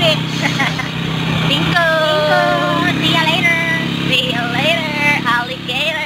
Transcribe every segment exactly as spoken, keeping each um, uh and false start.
fish. Tingko. Tingko. See ya later. See you later, alligator.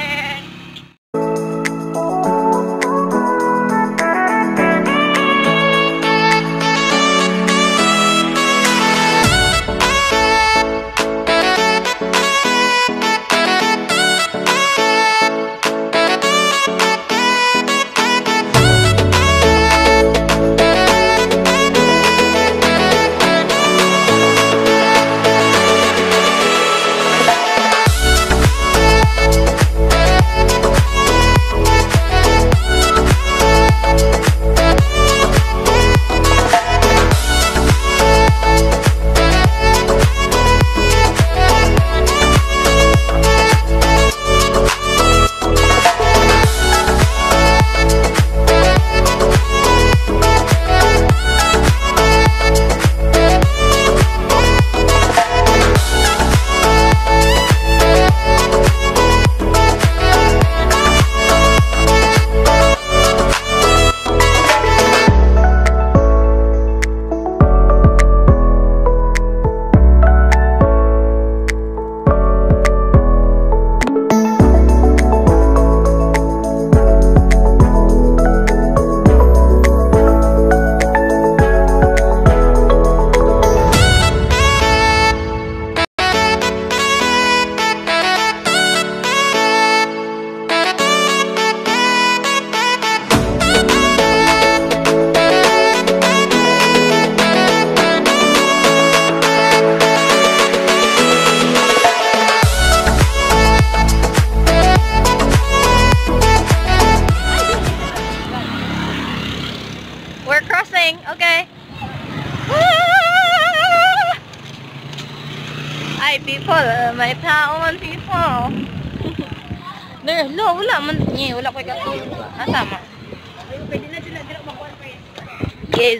We're crossing, okay. Ay, people, may tao man, people. There, no, wala man. Yeah, wala ko ikatulog. Ah, tama. Pwede na sila dito makuha pa yun. Yes.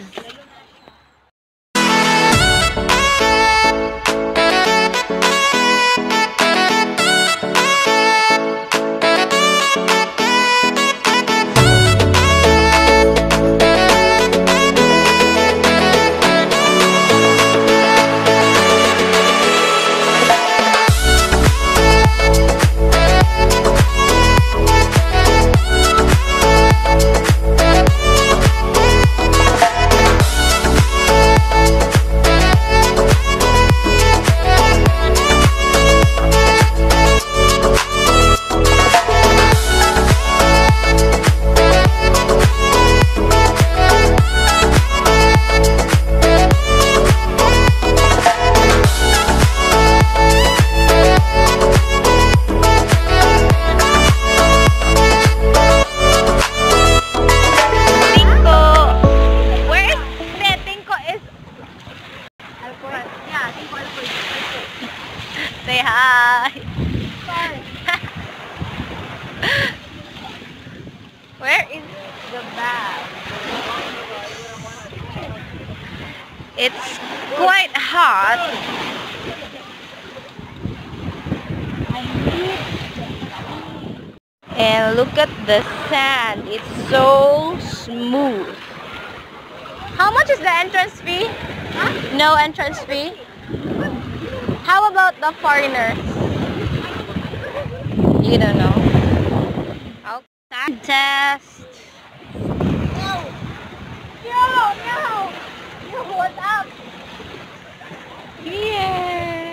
Say hi. Where is the bag? It's quite hot. And look at the sand. It's so smooth. How much is the entrance fee? Huh? No entrance fee? How about the foreigners? You don't know. Okay. Test. No! No! No! You hold up! Yay!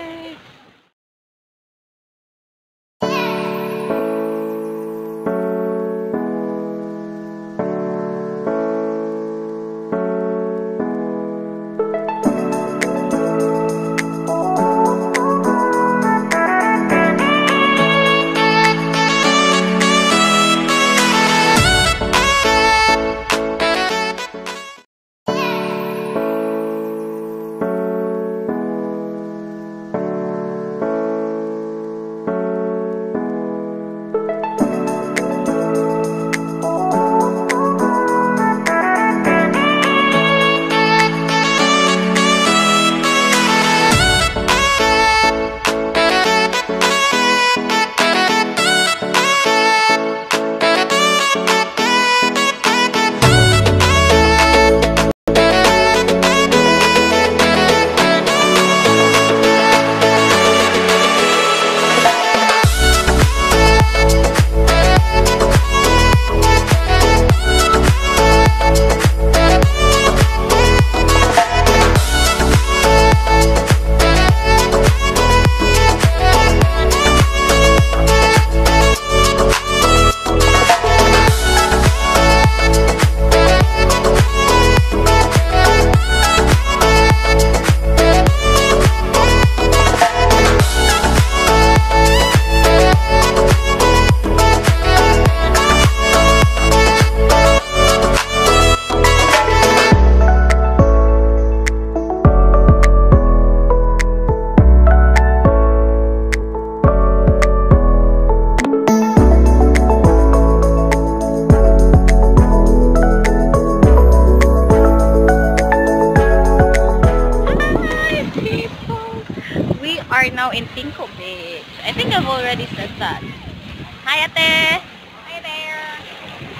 in Tingko Beach. I think I've already said that. Hi, ate! Hi there.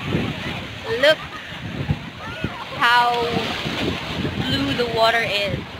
Look how blue the water is.